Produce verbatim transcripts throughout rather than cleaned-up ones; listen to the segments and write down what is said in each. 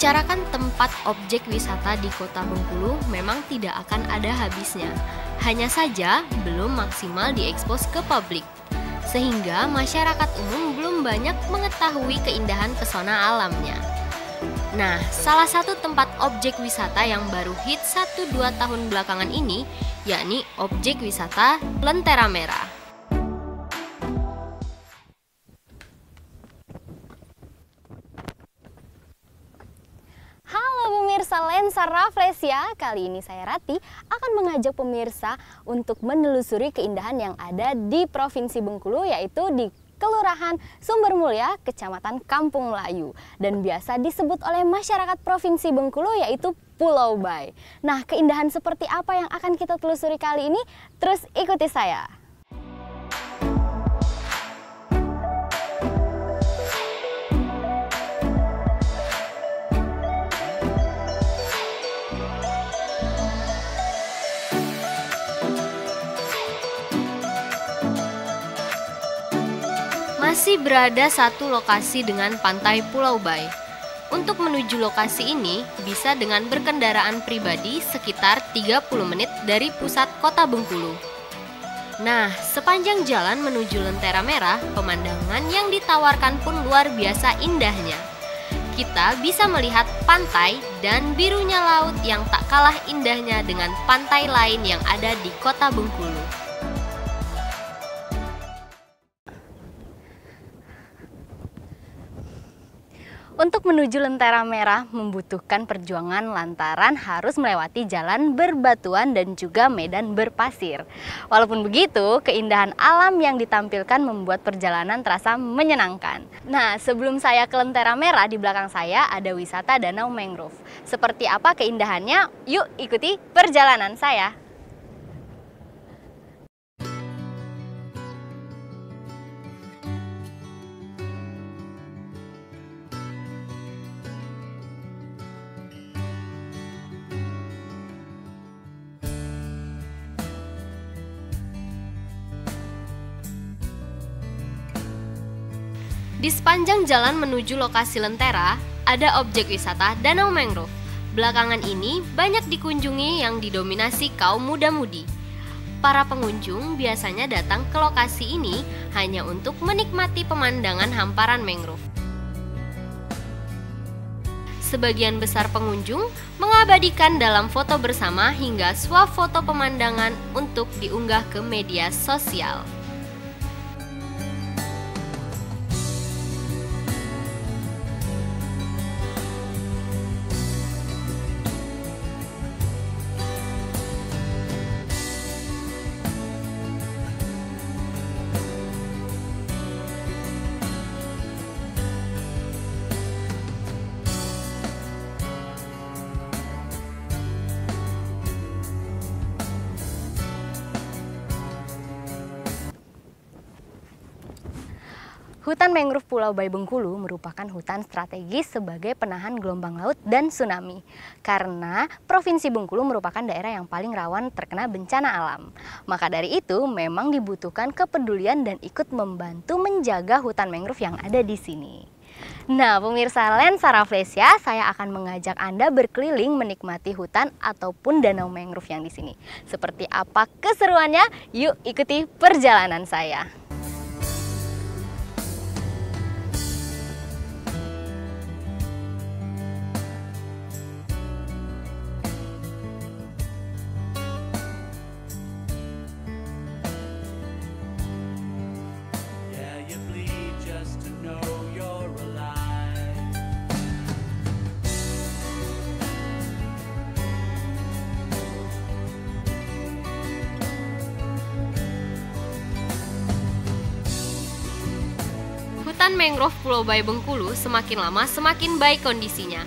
Membicarakan tempat objek wisata di Kota Bengkulu memang tidak akan ada habisnya. Hanya saja belum maksimal diekspos ke publik, sehingga masyarakat umum belum banyak mengetahui keindahan pesona alamnya. Nah, salah satu tempat objek wisata yang baru hit satu dua tahun belakangan ini, yakni objek wisata Lentera Merah. Pemirsa Lensa Rafflesia, kali ini saya Rati akan mengajak pemirsa untuk menelusuri keindahan yang ada di Provinsi Bengkulu, yaitu di Kelurahan Sumbermulia, Kecamatan Kampung Melayu, dan biasa disebut oleh masyarakat Provinsi Bengkulu yaitu Pulau Bay. Nah, keindahan seperti apa yang akan kita telusuri kali ini? Terus ikuti saya. Masih berada satu lokasi dengan pantai Pulau Bay. Untuk menuju lokasi ini bisa dengan berkendaraan pribadi sekitar tiga puluh menit dari pusat kota Bengkulu. Nah, sepanjang jalan menuju Lentera Merah, pemandangan yang ditawarkan pun luar biasa indahnya. Kita bisa melihat pantai dan birunya laut yang tak kalah indahnya dengan pantai lain yang ada di kota Bengkulu. Untuk menuju Lentera Merah membutuhkan perjuangan lantaran harus melewati jalan berbatuan dan juga medan berpasir. Walaupun begitu, keindahan alam yang ditampilkan membuat perjalanan terasa menyenangkan. Nah, sebelum saya ke Lentera Merah, di belakang saya ada wisata Danau Mangrove. Seperti apa keindahannya? Yuk ikuti perjalanan saya. Di sepanjang jalan menuju lokasi Lentera, ada objek wisata Danau Mangrove. Belakangan ini banyak dikunjungi yang didominasi kaum muda-mudi. Para pengunjung biasanya datang ke lokasi ini hanya untuk menikmati pemandangan hamparan mangrove. Sebagian besar pengunjung mengabadikan dalam foto bersama hingga swafoto pemandangan untuk diunggah ke media sosial. Hutan Mangrove Pulau Bay Bengkulu merupakan hutan strategis sebagai penahan gelombang laut dan tsunami. Karena Provinsi Bengkulu merupakan daerah yang paling rawan terkena bencana alam. Maka dari itu memang dibutuhkan kepedulian dan ikut membantu menjaga hutan mangrove yang ada di sini. Nah, pemirsa Lensa Rafflesia, saya akan mengajak Anda berkeliling menikmati hutan ataupun danau mangrove yang di sini. Seperti apa keseruannya? Yuk ikuti perjalanan saya. Hutan mangrove Pulau Bay Bengkulu semakin lama semakin baik kondisinya.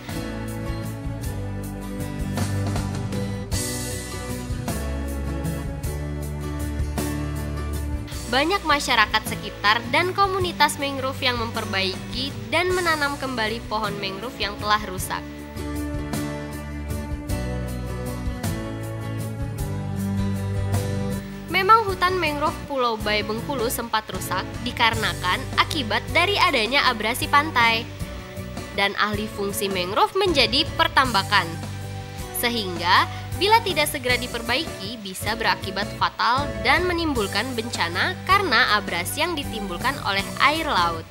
Banyak masyarakat sekitar dan komunitas mangrove yang memperbaiki dan menanam kembali pohon mangrove yang telah rusak. Memang hutan mangrove Pulau Bay Bengkulu sempat rusak dikarenakan akibat dari adanya abrasi pantai. dan alih fungsi mangrove menjadi pertambakan. Sehingga bila tidak segera diperbaiki bisa berakibat fatal dan menimbulkan bencana karena abrasi yang ditimbulkan oleh air laut.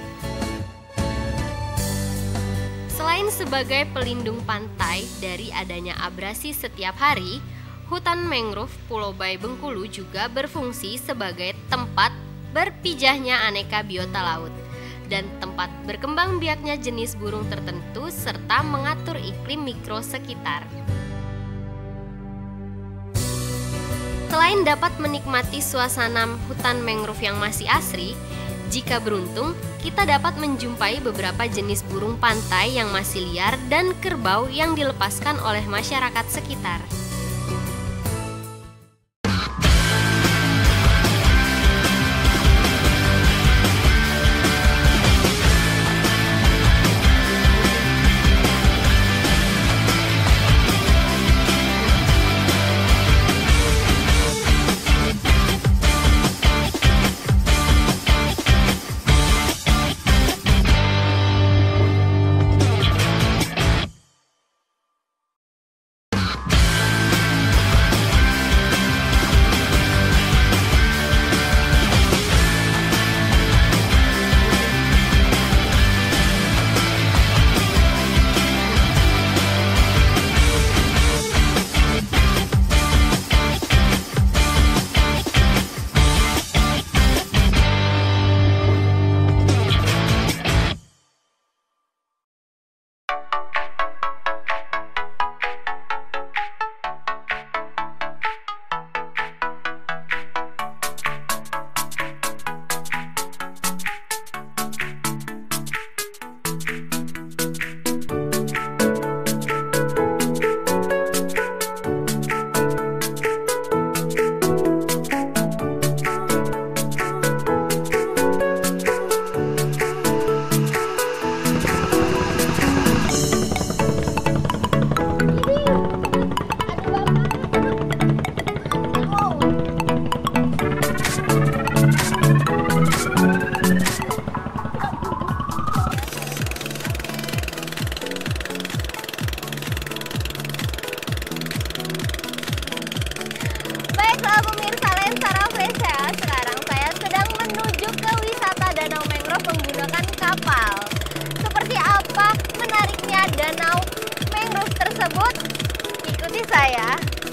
Selain sebagai pelindung pantai dari adanya abrasi setiap hari, hutan mangrove Pulau Bayi Bengkulu juga berfungsi sebagai tempat berpijahnya aneka biota laut dan tempat berkembang biaknya jenis burung tertentu serta mengatur iklim mikro sekitar. Selain dapat menikmati suasana hutan mangrove yang masih asri, jika beruntung, kita dapat menjumpai beberapa jenis burung pantai yang masih liar dan kerbau yang dilepaskan oleh masyarakat sekitar. saya.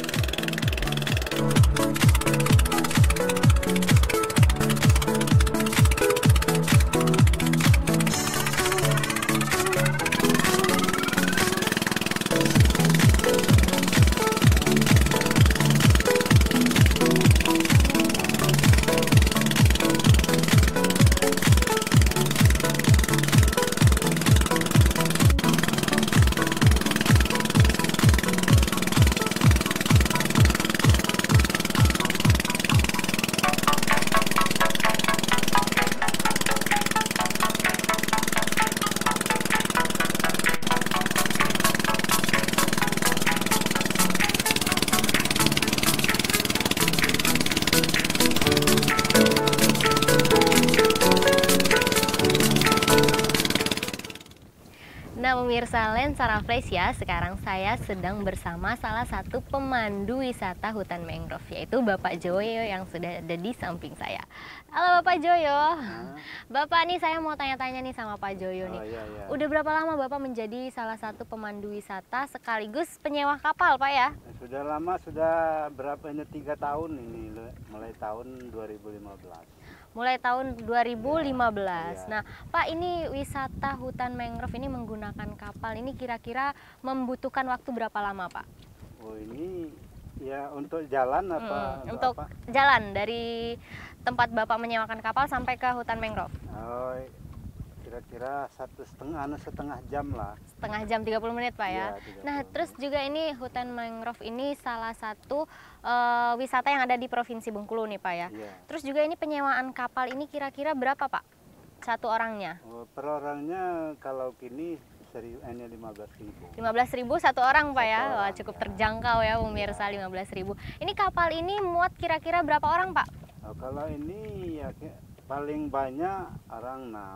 Nah, pemirsa Lensara Flash ya, sekarang saya sedang bersama salah satu pemandu wisata hutan mangrove, yaitu Bapak Joyo yang sudah ada di samping saya. Halo Bapak Joyo. Nah. Bapak nih, saya mau tanya-tanya nih sama Pak Joyo nih. Oh, iya, iya. Udah berapa lama Bapak menjadi salah satu pemandu wisata sekaligus penyewa kapal Pak ya? Sudah lama, sudah berapa ini, tiga tahun ini, mulai tahun dua ribu lima belas. Mulai tahun dua ribu lima belas. Ya. Nah, Pak, ini wisata hutan mangrove ini menggunakan kapal ini kira-kira membutuhkan waktu berapa lama, Pak? Oh, ini ya untuk jalan apa? Hmm, untuk apa? Jalan dari tempat Bapak menyewakan kapal sampai ke hutan mangrove. Oh, kira-kira satu setengah, setengah jam lah. Setengah jam, tiga puluh menit Pak ya. Ya, nah terus juga ini hutan mangrove ini salah satu uh, wisata yang ada di Provinsi Bengkulu nih Pak ya. Ya. Terus juga ini penyewaan kapal ini kira-kira berapa Pak? Satu orangnya? Oh, per orangnya kalau kini ini lima belas ribu. lima belas ribu satu orang Pak ya? Orang, wah cukup ya. terjangkau ya pemirsa, lima belas ribu. Ini kapal ini muat kira-kira berapa orang Pak? Oh, kalau ini ya paling banyak orang enam.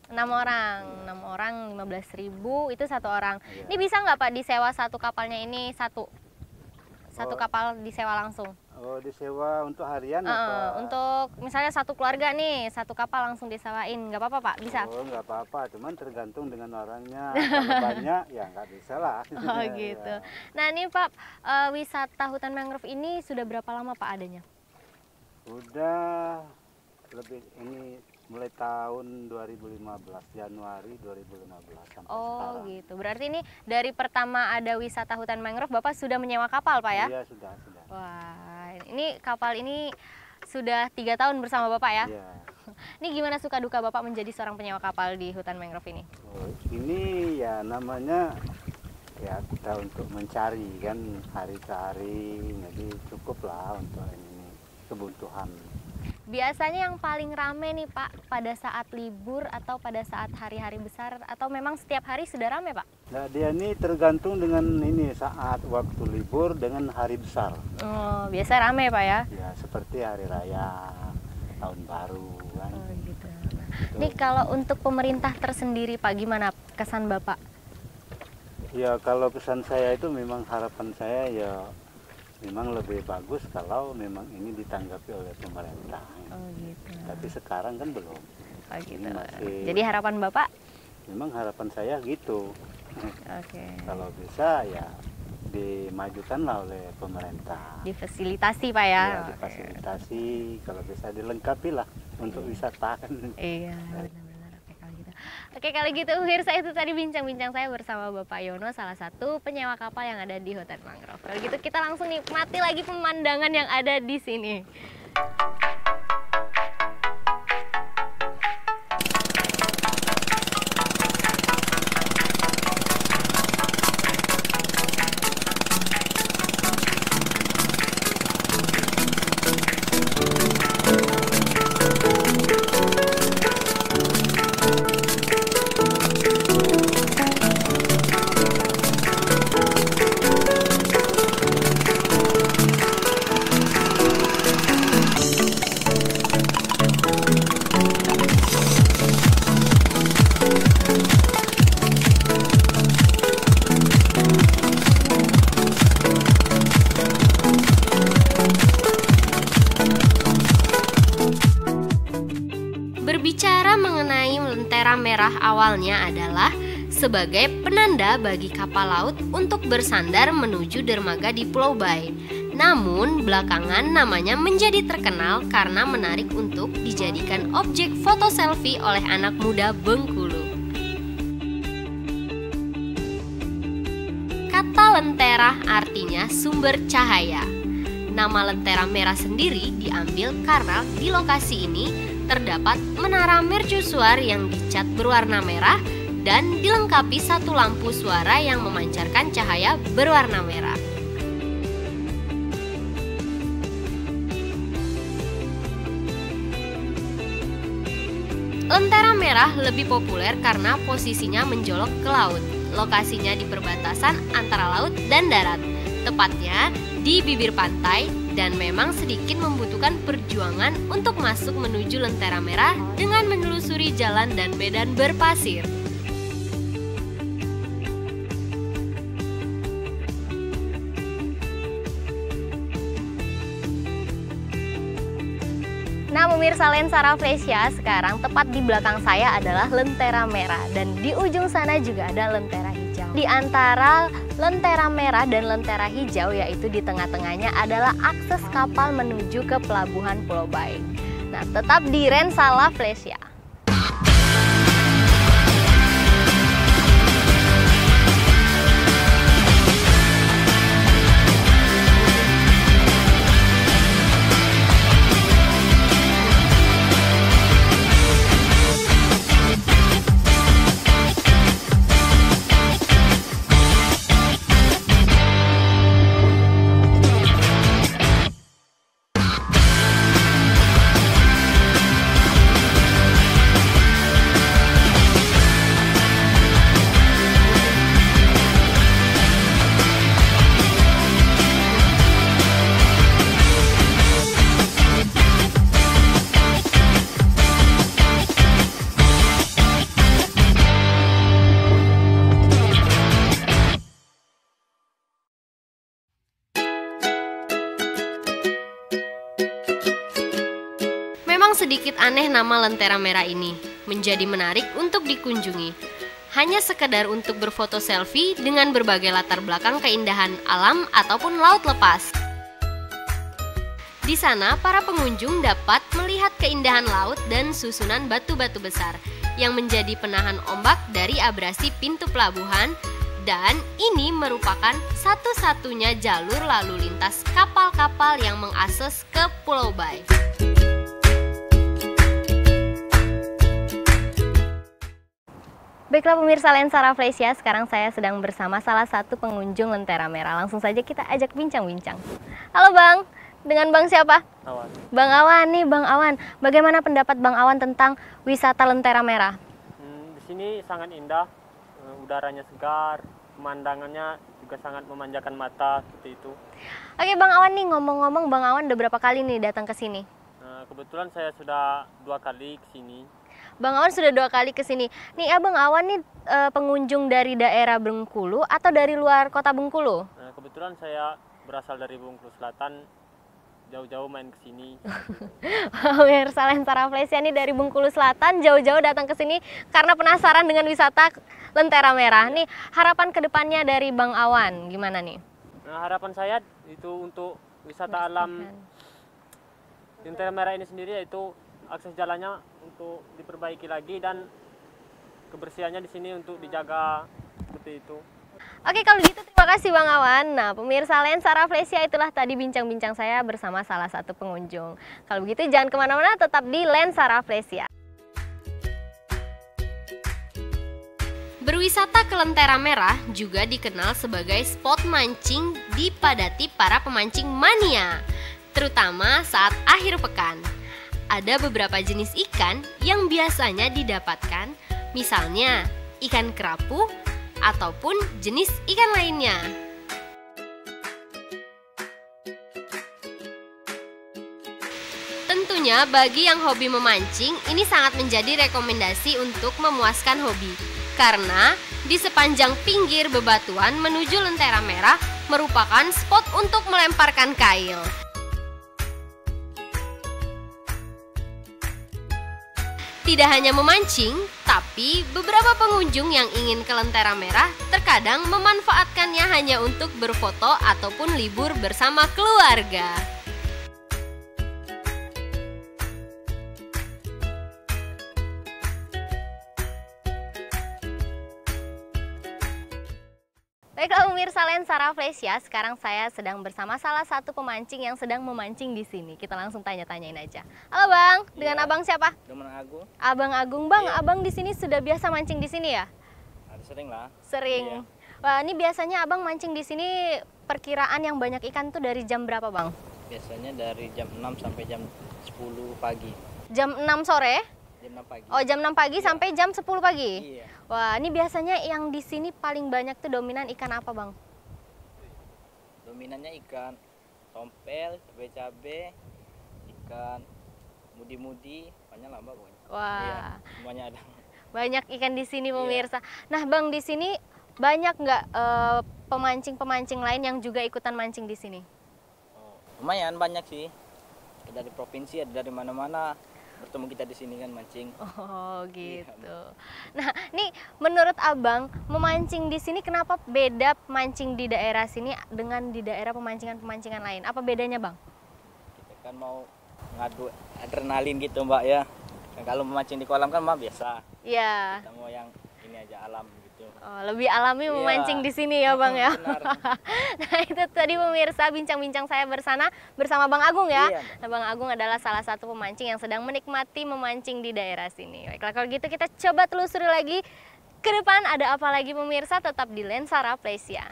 Enam orang, enam orang lima belas ribu itu satu orang. Iya. Ini bisa nggak Pak disewa satu kapalnya ini satu? Satu Oh. kapal disewa langsung? Oh, disewa untuk harian Eh, apa? untuk misalnya satu keluarga nih, satu kapal langsung disewain, nggak apa-apa Pak? Bisa? Oh, nggak apa-apa, cuman tergantung dengan orangnya. Kalau banyak, ya nggak bisa lah. Oh gitu. Ya. Nah ini Pak, eh, wisata hutan mangrove ini sudah berapa lama Pak adanya? Udah lebih ini mulai tahun dua ribu lima belas, Januari dua ribu lima belas sampai Oh sekarang. gitu. Berarti ini dari pertama ada wisata hutan mangrove Bapak sudah menyewa kapal Pak ya? Iya, sudah, sudah. Wah, ini kapal ini sudah tiga tahun bersama Bapak ya? Iya. Ini gimana suka duka Bapak menjadi seorang penyewa kapal di hutan mangrove ini? Oh, ini ya namanya ya kita untuk mencari kan hari ke hari, jadi cukup lah untuk ini kebutuhan. Biasanya yang paling rame nih Pak pada saat libur atau pada saat hari-hari besar atau memang setiap hari sudah rame Pak? Nah, dia ini tergantung dengan ini saat waktu libur dengan hari besar. Oh, biasa rame Pak ya? Ya seperti hari raya, tahun baru kan. Oh gitu. Nah, Gitu. ini kalau untuk pemerintah tersendiri Pak gimana kesan Bapak? Ya kalau pesan saya itu memang harapan saya ya memang lebih bagus kalau memang ini ditanggapi oleh pemerintah. Oh gitu. Tapi sekarang kan belum. Oh gitu. Ini masih- Jadi harapan Bapak? Memang harapan saya gitu. Oke. Kalau bisa ya dimajukanlah oleh pemerintah. Difasilitasi Pak ya? Ya, Oke. difasilitasi, kalau bisa dilengkapi lah untuk wisata kan. Iya, benar-benar. Oke kalau gitu. Oke kalau gitu, pemirsa itu tadi bincang-bincang saya bersama Bapak Yono, salah satu penyewa kapal yang ada di hutan mangrove. Kalau gitu kita langsung nikmati lagi pemandangan yang ada di sini. Berbicara mengenai lentera merah awalnya adalah sebagai penanda bagi kapal laut untuk bersandar menuju dermaga di Pulau Bai. Namun belakangan namanya menjadi terkenal karena menarik untuk dijadikan objek foto selfie oleh anak muda Bengkulu. Kata lentera artinya sumber cahaya. Nama lentera merah sendiri diambil karena di lokasi ini terdapat menara mercusuar yang dicat berwarna merah dan dilengkapi satu lampu suara yang memancarkan cahaya berwarna merah. Lentera merah lebih populer karena posisinya menjolok ke laut. Lokasinya di perbatasan antara laut dan darat, tepatnya di bibir pantai, dan memang sedikit membutuhkan perjuangan untuk masuk menuju lentera merah dengan menelusuri jalan dan medan berpasir. Nah pemirsa Lensara Fresia, sekarang tepat di belakang saya adalah lentera merah dan di ujung sana juga ada lentera hijau. Di antara lentera merah dan lentera hijau, yaitu di tengah-tengahnya adalah akses kapal menuju ke pelabuhan Pulau Bai. Nah tetap di Lensara Fresia. Memang sedikit aneh nama Lentera Merah ini, menjadi menarik untuk dikunjungi. Hanya sekedar untuk berfoto selfie dengan berbagai latar belakang keindahan alam ataupun laut lepas. Di sana, para pengunjung dapat melihat keindahan laut dan susunan batu-batu besar yang menjadi penahan ombak dari abrasi pintu pelabuhan, dan ini merupakan satu-satunya jalur lalu lintas kapal-kapal yang mengakses ke Pulau Bai. Baiklah pemirsa Lensa Rafflesia, sekarang saya sedang bersama salah satu pengunjung Lentera Merah. Langsung saja kita ajak bincang-bincang. Halo Bang, dengan Bang siapa? Awan. Bang Awan nih, Bang Awan. Bagaimana pendapat Bang Awan tentang wisata Lentera Merah? Hmm, di sini sangat indah, uh, udaranya segar, pemandangannya juga sangat memanjakan mata seperti itu. Oke Bang Awan nih, ngomong-ngomong Bang Awan udah berapa kali nih datang ke sini? Uh, kebetulan saya sudah dua kali ke sini. Bang Awan sudah dua kali ke sini. Nih ya Bang Awan nih e, pengunjung dari daerah Bengkulu atau dari luar kota Bengkulu? Uh, kebetulan saya berasal dari Bengkulu Selatan, jauh-jauh main ke sini. Pemirsa Lensa Rafflesia nih dari Bengkulu Selatan jauh-jauh datang ke sini karena penasaran dengan wisata Lentera Merah. Nih harapan kedepannya dari Bang Awan gimana nih? Nah, harapan saya itu untuk wisata alam Lentera Merah ini sendiri, yaitu akses jalannya untuk diperbaiki lagi dan kebersihannya di sini untuk dijaga seperti itu. Oke kalau gitu terima kasih Bang Awan. Nah pemirsa Lensa Rafflesia, itulah tadi bincang-bincang saya bersama salah satu pengunjung. Kalau begitu jangan kemana-mana, tetap di Lensa Rafflesia. Berwisata ke Lentera Merah juga dikenal sebagai spot mancing dipadati para pemancing mania, terutama saat akhir pekan. Ada beberapa jenis ikan yang biasanya didapatkan, misalnya ikan kerapu ataupun jenis ikan lainnya. Tentunya bagi yang hobi memancing, ini sangat menjadi rekomendasi untuk memuaskan hobi. Karena di sepanjang pinggir bebatuan menuju Lentera Merah merupakan spot untuk melemparkan kail. Tidak hanya memancing, tapi beberapa pengunjung yang ingin ke Lentera Merah terkadang memanfaatkannya hanya untuk berfoto ataupun libur bersama keluarga. Baiklah pemirsa Lensa Rafflesia, sekarang saya sedang bersama salah satu pemancing yang sedang memancing di sini. Kita langsung tanya-tanyain aja. Halo Bang, dengan Iya. Abang siapa? Abang Agung. Abang Agung. Bang, Iya. Abang di sini sudah biasa mancing di sini ya? Ada sering lah. Sering. Iya. Wah, ini biasanya Abang mancing di sini perkiraan yang banyak ikan tuh dari jam berapa Bang? Biasanya dari jam enam sampai jam sepuluh pagi. Jam enam sore? Jam enam pagi. Oh, jam enam pagi Iya. sampai jam sepuluh pagi? Iya. Wah, ini biasanya yang di sini paling banyak tuh dominan ikan apa Bang? Dominannya ikan tompel, cabe-cabe, ikan mudi-mudi, banyak lah Mbak pokoknya. Wah, Iya, semuanya ada. banyak ikan di sini Iya. pemirsa. Nah Bang, di sini banyak nggak eh, pemancing-pemancing lain yang juga ikutan mancing di sini? Oh, lumayan banyak sih. Ada dari provinsi, ada dari mana-mana. Bertemu kita di sini kan mancing. Oh gitu. Iya. Nah, nih menurut Abang memancing di sini kenapa beda mancing di daerah sini dengan di daerah pemancingan-pemancingan lain? Apa bedanya Bang? Kita kan mau ngadu adrenalin gitu Mbak ya. Kan kalau memancing di kolam kan mah biasa. Iya. Kita mau yang ini aja alam gitu. Oh, lebih alami Iya. memancing di sini ya Bang ya. Benar. Nah itu tadi pemirsa bincang-bincang saya bersama bersama Bang Agung ya. Iya. Nah, Bang Agung adalah salah satu pemancing yang sedang menikmati memancing di daerah sini. Baiklah kalau gitu kita coba telusuri lagi ke depan ada apa lagi pemirsa, tetap di Lensa Rafflesia.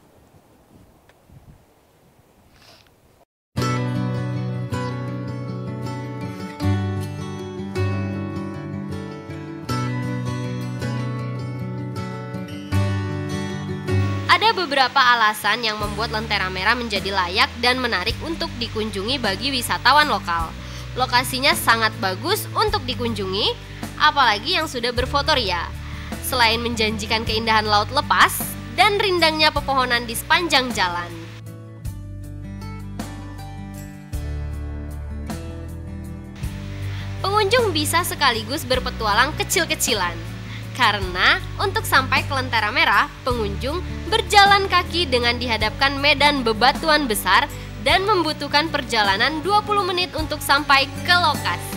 Ada beberapa alasan yang membuat Lentera Merah menjadi layak dan menarik untuk dikunjungi bagi wisatawan lokal. Lokasinya sangat bagus untuk dikunjungi, apalagi yang sudah berfotoria. Selain menjanjikan keindahan laut lepas dan rindangnya pepohonan di sepanjang jalan. Pengunjung bisa sekaligus berpetualang kecil-kecilan. Karena untuk sampai ke Lentera Merah, pengunjung berjalan kaki dengan dihadapkan medan bebatuan besar dan membutuhkan perjalanan dua puluh menit untuk sampai ke lokasi.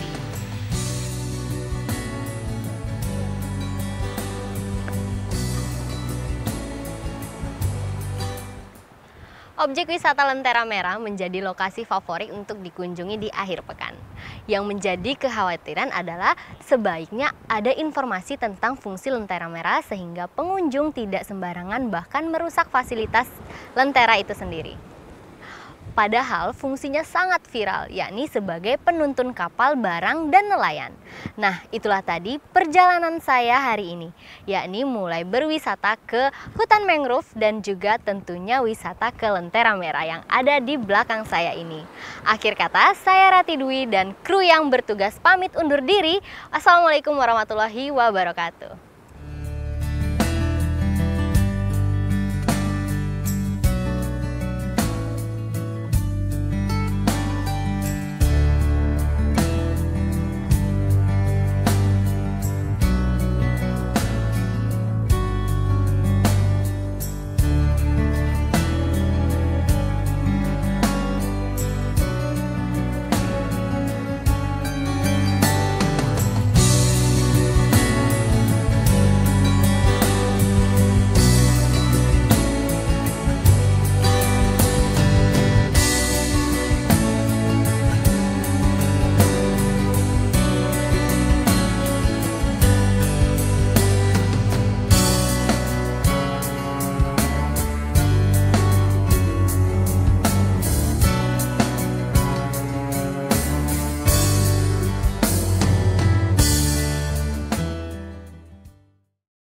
Objek wisata Lentera Merah menjadi lokasi favorit untuk dikunjungi di akhir pekan. Yang menjadi kekhawatiran adalah sebaiknya ada informasi tentang fungsi Lentera Merah sehingga pengunjung tidak sembarangan bahkan merusak fasilitas Lentera itu sendiri. Padahal fungsinya sangat viral, yakni sebagai penuntun kapal, barang, dan nelayan. Nah, itulah tadi perjalanan saya hari ini, yakni mulai berwisata ke hutan mangrove dan juga tentunya wisata ke Lentera Merah yang ada di belakang saya ini. Akhir kata, saya Rati Dwi dan kru yang bertugas pamit undur diri. Assalamualaikum warahmatullahi wabarakatuh.